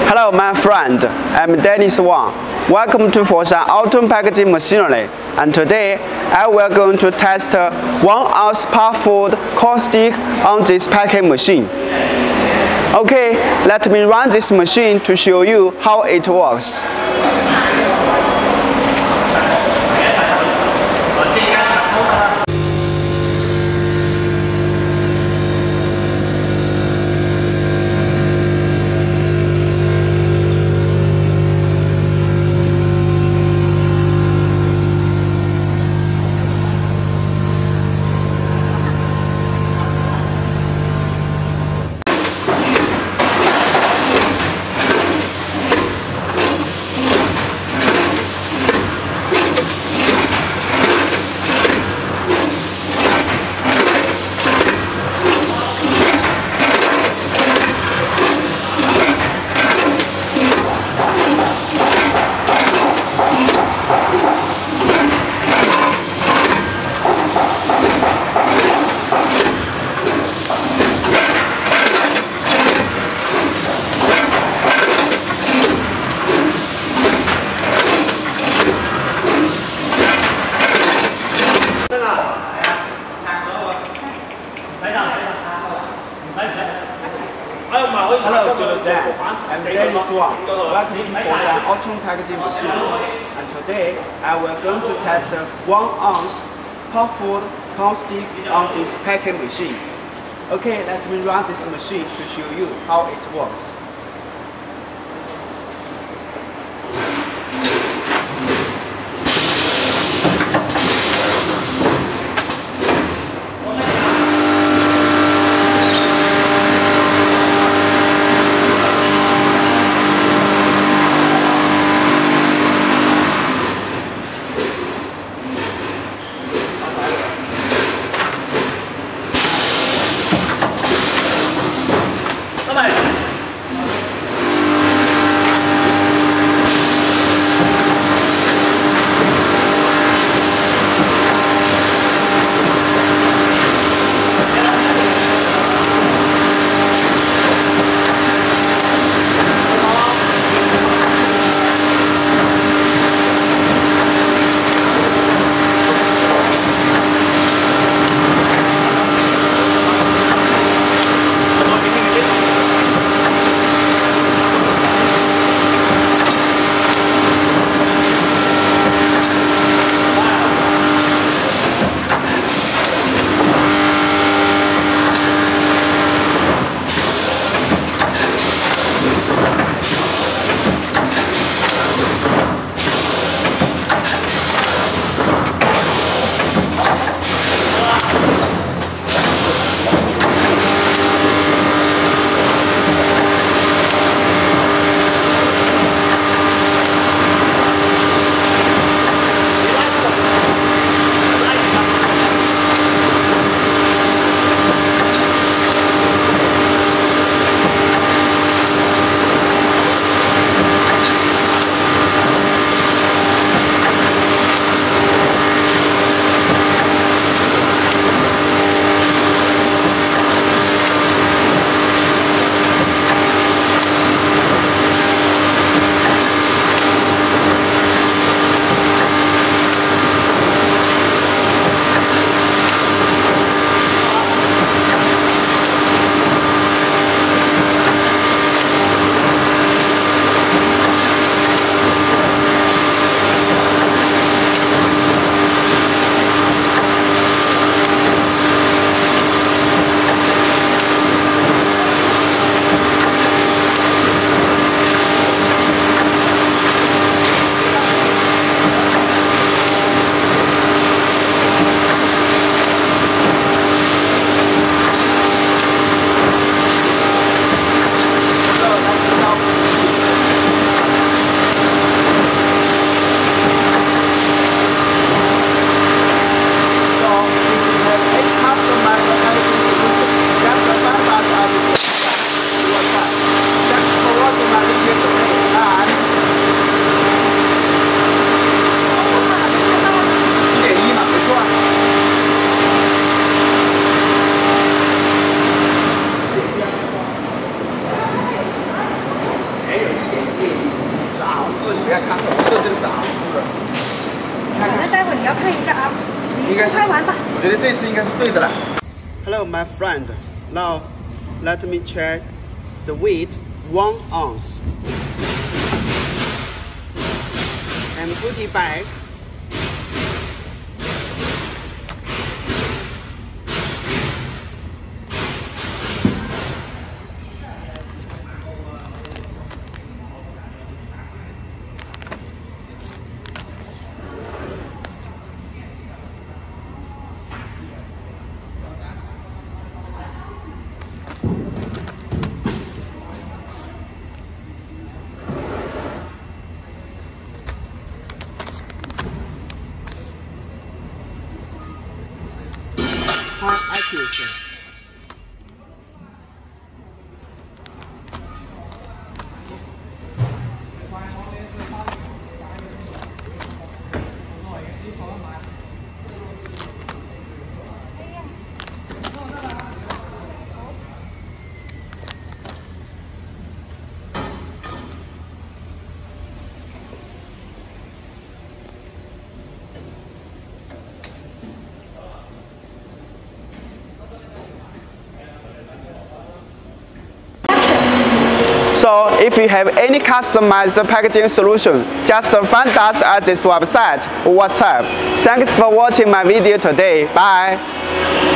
Hello my friend, I'm Dennis Wang. Welcome to Foshan Auto Packaging Machinery, and today I will going to test 1 ounce par food corn stick on this packing machine. Okay, let me run this machine to show you how it works. Hello to that. I'm Dennis Wang. Welcome to Foshan Auto Packaging Machinery. And today I will going to test 1 ounce par food corn stick on this packing machine. Okay, let me run this machine to show you how it works. Hello, my friend. Now, let me check the weight 1 ounce and put it back. High accuracy. So if you have any customized packaging solution, just find us at this website or WhatsApp. Thanks for watching my video today. Bye.